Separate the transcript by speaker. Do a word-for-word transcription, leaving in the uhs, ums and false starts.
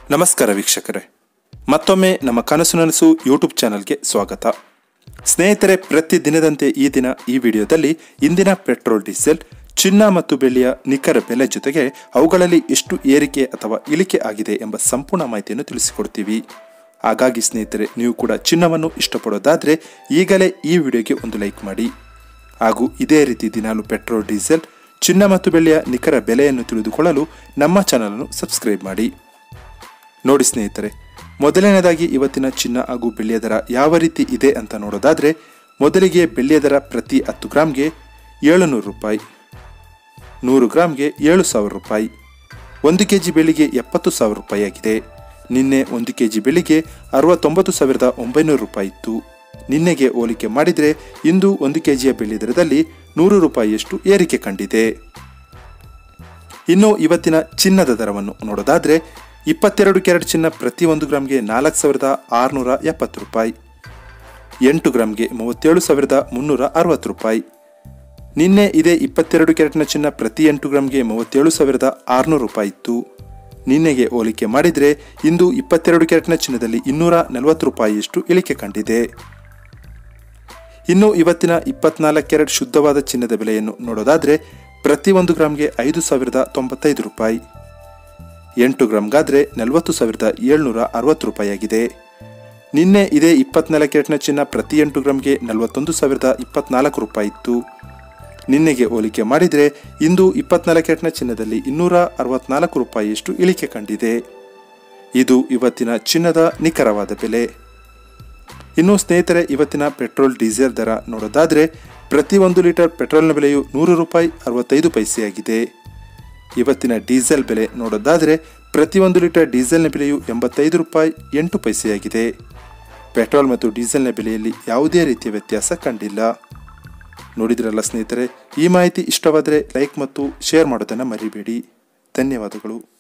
Speaker 1: ನಮಸ್ಕಾರ ವೀಕ್ಷಕರೇ, ಮತ್ತೊಮ್ಮೆ ನಮ್ಮ ಕನಸು ನನಸು ಯೂಟ್ಯೂಬ್ ಚಾನಲ್ಗೆ ಸ್ವಾಗತ. ಸ್ನೇಹಿತರೆ, ಪ್ರತಿ ದಿನದಂತೆ ಈ ದಿನ ಈ ವಿಡಿಯೋದಲ್ಲಿ ಇಂದಿನ ಪೆಟ್ರೋಲ್, ಡೀಸೆಲ್, ಚಿನ್ನ ಮತ್ತು ಬೆಳ್ಳಿಯ ನಿಖರ ಬೆಲೆ ಜೊತೆಗೆ ಅವುಗಳಲ್ಲಿ ಎಷ್ಟು ಏರಿಕೆ ಅಥವಾ ಇಳಿಕೆ ಆಗಿದೆ ಎಂಬ ಸಂಪೂರ್ಣ ಮಾಹಿತಿಯನ್ನು ತಿಳಿಸಿಕೊಡ್ತೀವಿ. ಹಾಗಾಗಿ ಸ್ನೇಹಿತರೆ, ನೀವು ಕೂಡ ಚಿನ್ನವನ್ನು ಇಷ್ಟಪಡೋದಾದರೆ ಈಗಲೇ ಈ ವಿಡಿಯೋಗೆ ಒಂದು ಲೈಕ್ ಮಾಡಿ. ಹಾಗೂ ಇದೇ ರೀತಿ ದಿನಾಲು ಪೆಟ್ರೋಲ್, ಡೀಸೆಲ್, ಚಿನ್ನ ಮತ್ತು ಬೆಳ್ಳಿಯ ನಿಖರ ಬೆಲೆಯನ್ನು ತಿಳಿದುಕೊಳ್ಳಲು ನಮ್ಮ ಚಾನಲನ್ನು ಸಬ್ಸ್ಕ್ರೈಬ್ ಮಾಡಿ. ನೋಡಿ ಸ್ನೇಹಿತರೆ, ಮೊದಲನೇದಾಗಿ ಇವತ್ತಿನ ಚಿನ್ನ ಹಾಗೂ ಬೆಳ್ಳಿಯ ದರ ಯಾವ ರೀತಿ ಇದೆ ಅಂತ ನೋಡೋದಾದರೆ, ಮೊದಲಿಗೆ ಬೆಳ್ಳಿಯ ದರ ಪ್ರತಿ ಹತ್ತು ಗ್ರಾಮ್ಗೆ ಏಳುನೂರು ರೂಪಾಯಿ, ನೂರು ಗ್ರಾಮ್ಗೆ ಏಳು ಸಾವಿರ ರೂಪಾಯಿ. ಒಂದು ಕೆ ಜಿ ಬೆಳ್ಳಿಗೆ ಎಪ್ಪತ್ತು ಸಾವಿರ ರೂಪಾಯಿ ಆಗಿದೆ. ನಿನ್ನೆ ಒಂದು ಕೆ ಜಿ ಬೆಳ್ಳಿಗೆ ಅರವತ್ತೊಂಬತ್ತು ಸಾವಿರದ ಒಂಬೈನೂರು ರೂಪಾಯಿ ಇತ್ತು. ನಿನ್ನೆಗೆ ಹೋಲಿಕೆ ಮಾಡಿದರೆ ಇಂದು ಒಂದು ಕೆ ಜಿಯ ಬೆಳ್ಳಿ ದರದಲ್ಲಿ ನೂರು ರೂಪಾಯಿಯಷ್ಟು ಏರಿಕೆ ಕಂಡಿದೆ. ಇನ್ನು ಇವತ್ತಿನ ಚಿನ್ನದ ದರವನ್ನು ನೋಡೋದಾದರೆ, ಇಪ್ಪತ್ತೆರಡು ಕ್ಯಾರೆಟ್ ಚಿನ್ನ ಪ್ರತಿ ಒಂದು ಗ್ರಾಮ್ಗೆ ನಾಲ್ಕು ಸಾವಿರದ ಆರುನೂರ ಎಪ್ಪತ್ತು ರೂಪಾಯಿ, ಎಂಟು ಗ್ರಾಮ್ಗೆ ಮೂವತ್ತೇಳು ಸಾವಿರದ ಮುನ್ನೂರ ಅರವತ್ತು ರೂಪಾಯಿ. ನಿನ್ನೆ ಇದೇ ಇಪ್ಪತ್ತೆರಡು ಕ್ಯಾರೆಟ್ನ ಚಿನ್ನ ಪ್ರತಿ ಎಂಟು ಗ್ರಾಮ್ಗೆ ಮೂವತ್ತೇಳು ಸಾವಿರದ ಆರುನೂರು ರೂಪಾಯಿ ಇತ್ತು. ನಿನ್ನೆಗೆ ಹೋಲಿಕೆ ಮಾಡಿದರೆ ಇಂದು ಇಪ್ಪತ್ತೆರಡು ಕ್ಯಾರೆಟ್ನ ಚಿನ್ನದಲ್ಲಿ ಇನ್ನೂರ ನಲವತ್ತು ರೂಪಾಯಿಯಷ್ಟು ಇಳಿಕೆ ಕಂಡಿದೆ. ಇನ್ನು ಇವತ್ತಿನ ಇಪ್ಪತ್ನಾಲ್ಕು ಕ್ಯಾರೆಟ್ ಶುದ್ಧವಾದ ಚಿನ್ನದ ಬೆಲೆಯನ್ನು ನೋಡೋದಾದರೆ, ಪ್ರತಿ ಒಂದು ಗ್ರಾಮ್ಗೆ ಐದು ಸಾವಿರದ ತೊಂಬತ್ತೈದು ರೂಪಾಯಿ, ಎಂಟು ಗ್ರಾಮ್ಗಾದರೆ ನಲವತ್ತು ಸಾವಿರದ ಏಳ್ನೂರ ಅರವತ್ತು ರೂಪಾಯಿ ಆಗಿದೆ. ನಿನ್ನೆ ಇದೇ ಇಪ್ಪತ್ನಾಲ್ಕು ಕ್ಯಾರೆಟ್ನ ಚಿನ್ನ ಪ್ರತಿ ಎಂಟು ಗ್ರಾಮ್ಗೆ ನಲವತ್ತೊಂದು ಸಾವಿರದ ಇಪ್ಪತ್ನಾಲ್ಕು ರೂಪಾಯಿ ಇತ್ತು. ನಿನ್ನೆಗೆ ಹೋಲಿಕೆ ಮಾಡಿದರೆ ಇಂದು ಇಪ್ಪತ್ನಾಲ್ಕು ಕ್ಯಾರೆಟ್ನ ಚಿನ್ನದಲ್ಲಿ ಇನ್ನೂರ ಅರವತ್ನಾಲ್ಕು ರೂಪಾಯಿಯಷ್ಟು ಇಳಿಕೆ ಕಂಡಿದೆ. ಇದು ಇವತ್ತಿನ ಚಿನ್ನದ ನಿಖರವಾದ ಬೆಲೆ. ಇನ್ನು ಸ್ನೇಹಿತರೆ, ಇವತ್ತಿನ ಪೆಟ್ರೋಲ್, ಡೀಸೆಲ್ ದರ ನೋಡೋದಾದರೆ, ಪ್ರತಿ ಒಂದು ಲೀಟರ್ ಪೆಟ್ರೋಲ್ನ ಬೆಲೆಯು ನೂರು ರೂಪಾಯಿ ಅರವತ್ತೈದು ಪೈಸೆಯಾಗಿದೆ. ಇವತ್ತಿನ ಡೀಸೆಲ್ ಬೆಲೆ ನೋಡೋದಾದರೆ, ಪ್ರತಿ ಒಂದು ಲೀಟರ್ ಡೀಸೆಲ್ನ ಬೆಲೆಯು ಎಂಬತ್ತೈದು ರೂಪಾಯಿ ಎಂಟು ಪೈಸೆಯಾಗಿದೆ. ಪೆಟ್ರೋಲ್ ಮತ್ತು ಡೀಸೆಲ್ನ ಬೆಲೆಯಲ್ಲಿ ಯಾವುದೇ ರೀತಿಯ ವ್ಯತ್ಯಾಸ ಕಂಡಿಲ್ಲ. ನೋಡಿದ್ರಲ್ಲ ಸ್ನೇಹಿತರೆ, ಈ ಮಾಹಿತಿ ಇಷ್ಟವಾದರೆ ಲೈಕ್ ಮತ್ತು ಶೇರ್ ಮಾಡೋದನ್ನು ಮರಿಬೇಡಿ. ಧನ್ಯವಾದಗಳು.